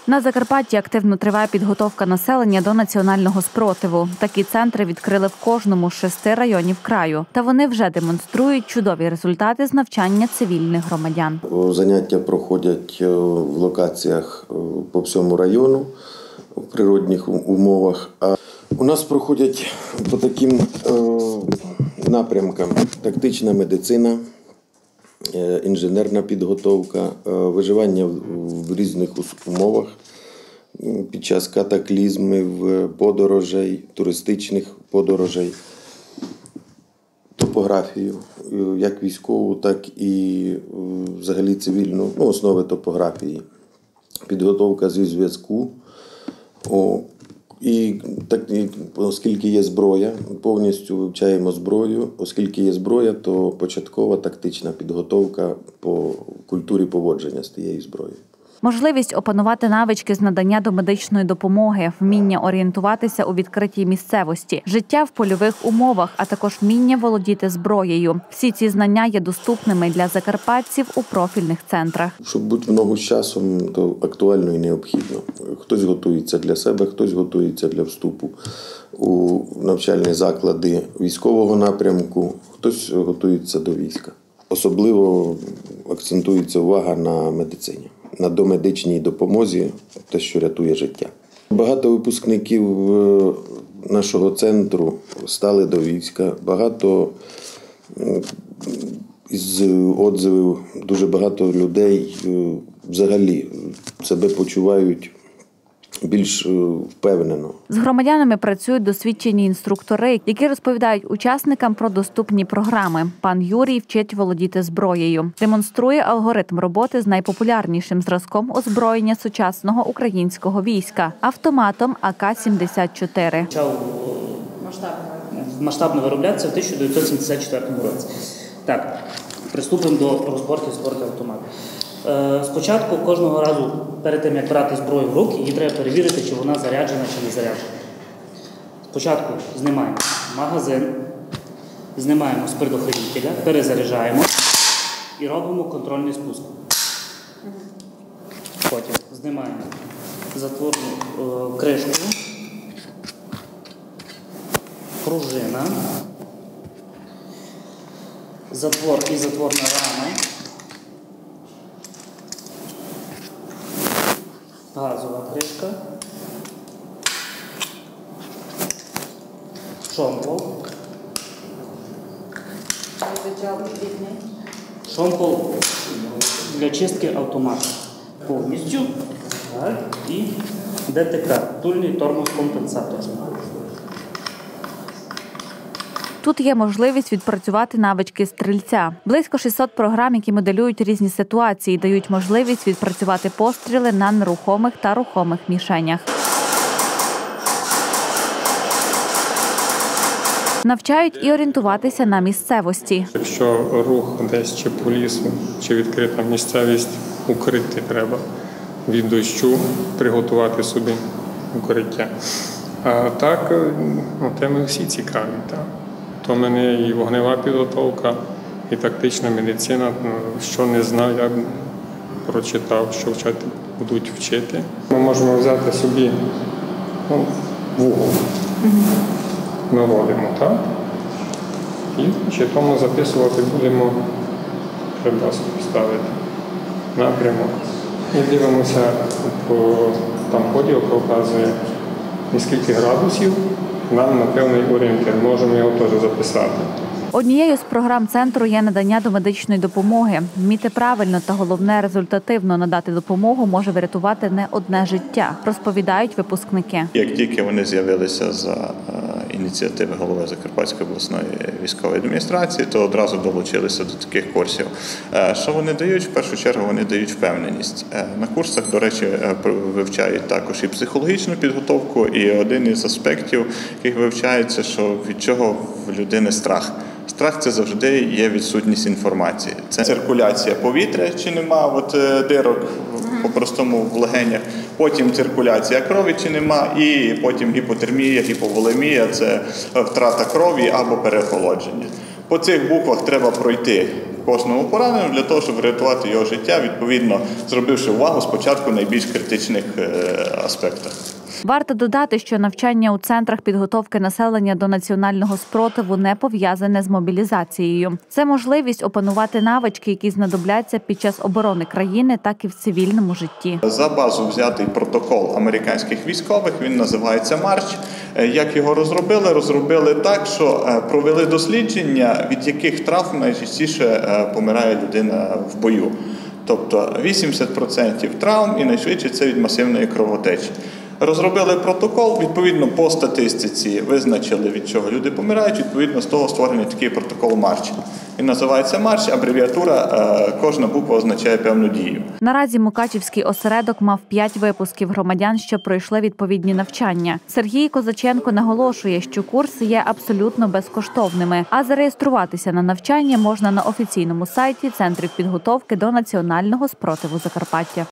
На Закарпатті активно триває підготовка населення до національного спротиву. Такі центри відкрили в кожному з 6 районів краю. Та вони вже демонструють чудові результати з навчання цивільних громадян. Заняття проходять в локаціях по всьому району, в природних умовах. А у нас проходять по таким напрямкам: тактична медицина, інженерна підготовка, виживання в різних умовах під час катаклізмів, подорожей, туристичних подорожей, топографію, як військову, так і взагалі цивільну, основи топографії, підготовка зі зв'язку. І оскільки є зброя, повністю вивчаємо зброю. Оскільки є зброя, то початкова тактична підготовка по культурі поводження з тією зброєю. Можливість опанувати навички з надання домедичної допомоги, вміння орієнтуватися у відкритій місцевості, життя в польових умовах, а також вміння володіти зброєю. Всі ці знання є доступними для закарпатців у профільних центрах. Щоб бути в ногу з часом, то актуально і необхідно. Хтось готується для себе, хтось готується для вступу у навчальні заклади військового напрямку, хтось готується до війська. Особливо акцентується увага на медицині, на домедичній допомозі, те, що рятує життя. Багато випускників нашого центру стали до війська, багато із відзивів, дуже багато людей взагалі себе почувають більш впевнено. З громадянами працюють досвідчені інструктори, які розповідають учасникам про доступні програми. Пан Юрій вчить володіти зброєю. Демонструє алгоритм роботи з найпопулярнішим зразком озброєння сучасного українського війська – автоматом АК-74. Почав масштабно вироблятися в 1974 році. Так, приступимо до розборки автомату. Спочатку кожного разу перед тим, як брати зброю в руки, її треба перевірити, чи вона заряджена, чи не заряджена. Спочатку знімаємо магазин, знімаємо з предохранителя, перезаряджаємо і робимо контрольний спуск. Потім знімаємо затворну кришку, пружина, затвор і затворна рама, газова кришка, шомпол. Шомпол для чистки автомату. Повністю. Так. І ДТК, тульний тормоз-компенсатор. Тут є можливість відпрацювати навички стрільця. Близько 600 програм, які моделюють різні ситуації, дають можливість відпрацювати постріли на нерухомих та рухомих мішенях. Навчають і орієнтуватися на місцевості. Якщо рух десь чи по лісу, чи відкрита місцевість, укрити треба від дощу, приготувати собі укриття. А так, теми всі цікаві. Так? То в мене і вогнева підготовка, і тактична медицина. Що не знаю, я прочитав, що вчати будуть вчити. Ми можемо взяти собі вугол, наводимо, так? І чи тому записувати будемо, треба ставити напрямок. І дивимося, там поділ показує, і скільки градусів. Нам на певний орієнтир, можемо його теж записати. Однією з програм центру є надання домедичної допомоги. Вміти правильно та, головне, результативно надати допомогу може врятувати не одне життя, розповідають випускники. Як тільки вони з'явилися за ініціативи голови Закарпатської обласної військової адміністрації, то одразу долучилися до таких курсів. Що вони дають? В першу чергу вони дають впевненість. На курсах, до речі, вивчають також і психологічну підготовку, і один із аспектів, яких вивчається, що від чого в людини страх. Страх – це завжди є відсутність інформації. Це циркуляція повітря, чи нема дирок по-простому в легенях, потім циркуляція крові, чи нема, і потім гіпотермія, гіповолемія – це втрата крові або переохолодження. По цих буквах треба пройти кожному пораненому для того, щоб врятувати його життя, відповідно, зробивши увагу спочатку в найбільш критичних аспектах. Варто додати, що навчання у центрах підготовки населення до національного спротиву не пов'язане з мобілізацією. Це можливість опанувати навички, які знадобляться під час оборони країни, так і в цивільному житті. За базу взятий протокол американських військових, він називається «Марч». Як його розробили? Розробили так, що провели дослідження, від яких травм найчастіше помирає людина в бою. Тобто 80% травм і найшвидше це від масивної кровотечі. Розробили протокол, відповідно по статистиці визначили, від чого люди помирають, відповідно з того створений такий протокол «Марч». Він називається «Марч», абревіатура, кожна буква означає певну дію. Наразі Мукачівський осередок мав 5 випусків громадян, що пройшли відповідні навчання. Сергій Козаченко наголошує, що курси є абсолютно безкоштовними, а зареєструватися на навчання можна на офіційному сайті Центрів підготовки до національного спротиву Закарпаття.